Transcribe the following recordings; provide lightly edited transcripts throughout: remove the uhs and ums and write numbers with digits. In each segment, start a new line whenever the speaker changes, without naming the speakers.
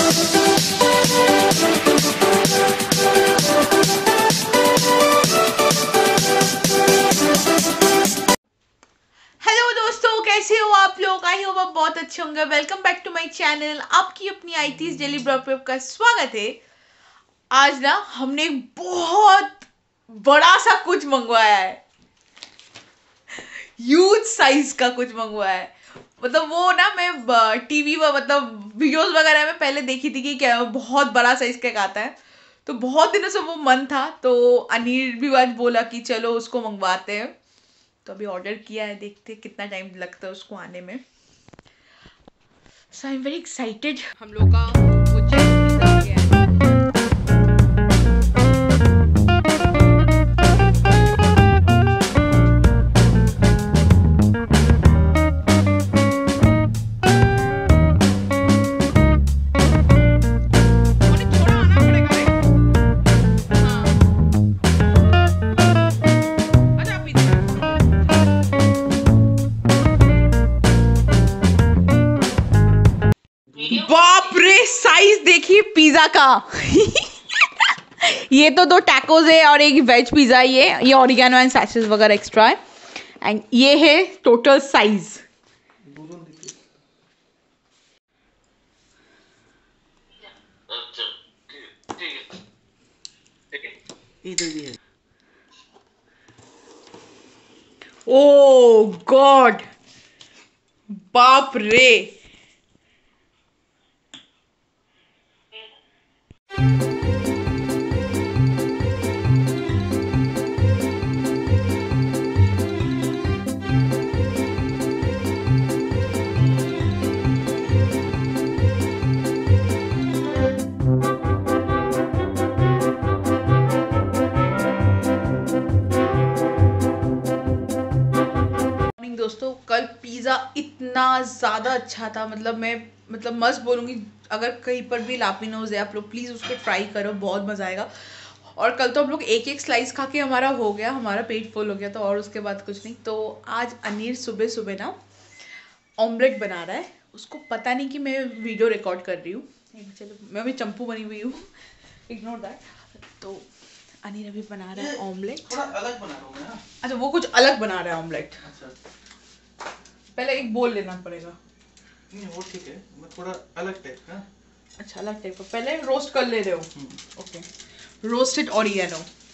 कैसे हो आप लोग? आई होप आप बहुत अच्छे होंगे। Welcome back to my channel. आपकी अपनी आईटीज डेली ब्लॉग पे आपका स्वागत है। आज ना हमने एक बहुत बड़ा सा कुछ मंगवाया है, ह्यूज साइज का कुछ मंगवाया है। मतलब वो ना मैं टीवी पर मतलब वीडियोस वगैरह में पहले देखी थी कि क्या बहुत बड़ा साइज का आता है, तो बहुत दिनों से वो मन था। तो अनिल भी आज बोला कि चलो उसको मंगवाते हैं, तो अभी ऑर्डर किया है, देखते हैं कितना टाइम लगता है उसको आने में। So I am very excited. हम लोग का वो पिज़्ज़ा आ गया है। बाप रे, साइज देखिए पिज्जा का। ये तो 2 टैकोस है और एक वेज पिज्जा। ये ऑरिगेनो एंड सैसेस वगैरह एक्स्ट्रा है, एंड ये है टोटल साइज। ओ गॉड, बाप रे। दोस्तों, कल पिज़्ज़ा इतना ज़्यादा अच्छा था, मतलब मस्त बोलूँगी। अगर कहीं पर भी लापिनोज है, आप लोग प्लीज़ उसको ट्राई करो, बहुत मज़ा आएगा। और कल तो हम लोग एक स्लाइस खा के हमारा हो गया, हमारा पेट फुल हो गया था, और उसके बाद कुछ नहीं। तो आज अनिल सुबह सुबह ना ऑमलेट बना रहा है। उसको पता नहीं कि मैं वीडियो रिकॉर्ड कर रही हूँ। चलो, मैं अभी चंपू बनी हुई हूँ, इग्नोर दैट। तो अनिल अभी बना रहा है ऑमलेट।
थोड़ा अलग बना रहा हूँ मैं।
अच्छा, वो कुछ अलग बना रहा है ऑमलेट।
अच्छा,
पहले एक बोल लेना पड़ेगा।
नहीं वो ठीक है, मैं थोड़ा अलग टाइप का।
अच्छा, अलग टाइप का। पहले रोस्ट कर ले रहे हो? Okay, roasted oregano.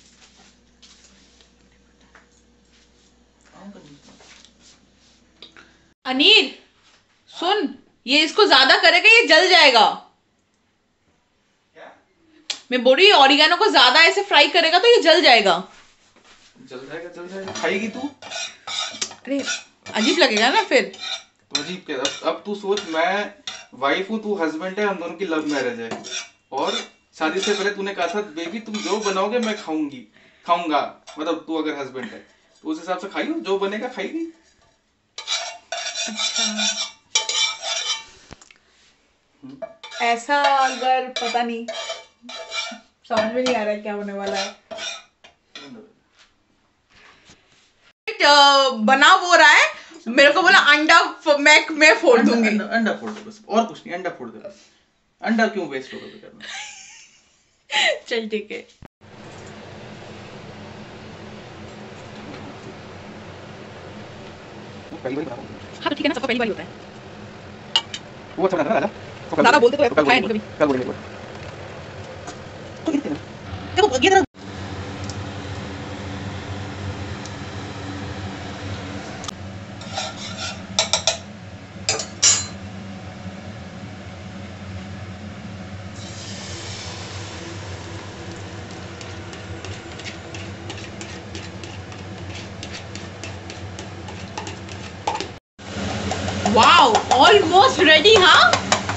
अनीर सुन, ये इसको ज्यादा करेगा ये जल जाएगा।
क्या?
मैं बोल रही हूँ ऑरिगेनो को ज्यादा ऐसे फ्राई करेगा तो ये जल जाएगा।
जल जाएगा, जल जाएगा। खाएगी तू?
अरे अजीब लगेगा ना फिर।
तो अजीब क्या? अब तू सोच, मैं वाइफ हूँ, तू हस्बैंड है, हम दोनों की लव मैरिज है, और शादी से पहले तूने कहा था बेबी तुम जो बनाओगे मैं खाऊंगा। मतलब तू अगर हस्बैंड है तो उस हिसाब से खाई, जो बनेगा खाएगी।
अच्छा, ऐसा अगर पता नहीं, समझ में नहीं आ रहा है क्या होने वाला है। बना वो रहा है, मेरे को बोला अंडा मैं फोड़ दूंगी।
अंडा फोड़ दे बस, और कुछ नहीं, अंडा फोड़ दे बस। अंडा क्यों वेस्ट होगा बेकार में।
चल ठीक है।
पहली बार बना रहा हूँ।
हाँ तो ठीक है ना, सबको पहली बार होता है।
वो अच्छा बना था ना
दादा बोलते तो खाया नहीं कभी।
कल बोलेंगे तो
देखो ये तरह। Wow, almost ready. हाँ,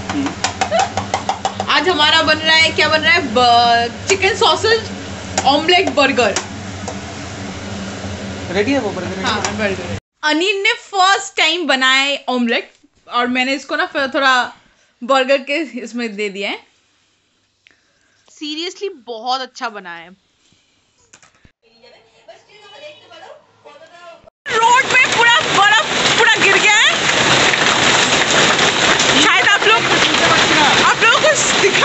आज हमारा बन रहा है, क्या बन रहा है? Chicken sausage omelette burger.
Ready है वो बर्गर?
हाँ, बर्गर। अनिल ने फर्स्ट टाइम बनाया है ऑमलेट, और मैंने इसको ना थोड़ा बर्गर के इसमें दे दिया है। सीरियसली बहुत अच्छा बना है। रोड पे पूरा बर्फ पूरा गिर गया है। शायद आप लोगों को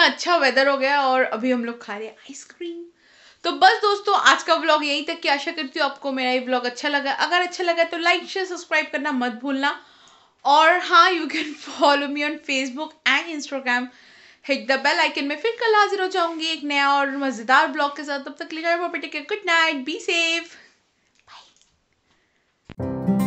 इतना अच्छा वेदर हो गया और अभी हम लोग खा रहे हैं आइसक्रीम। तो बस दोस्तों आज का व्लॉग यहीं तक की। आशा करती हूँ आपको मेरा ये व्लॉग अच्छा लगा। अगर अच्छा लगा तो लाइक शेयर सब्सक्राइब करना मत भूलना। और हाँ, you can follow me on Facebook and Instagram. Hit the bell icon में फिर कल हाजिर हो जाऊंगी एक नया और मजेदार ब्लॉग के साथ। तब तक के लिए गुड नाइट, बी सेफ।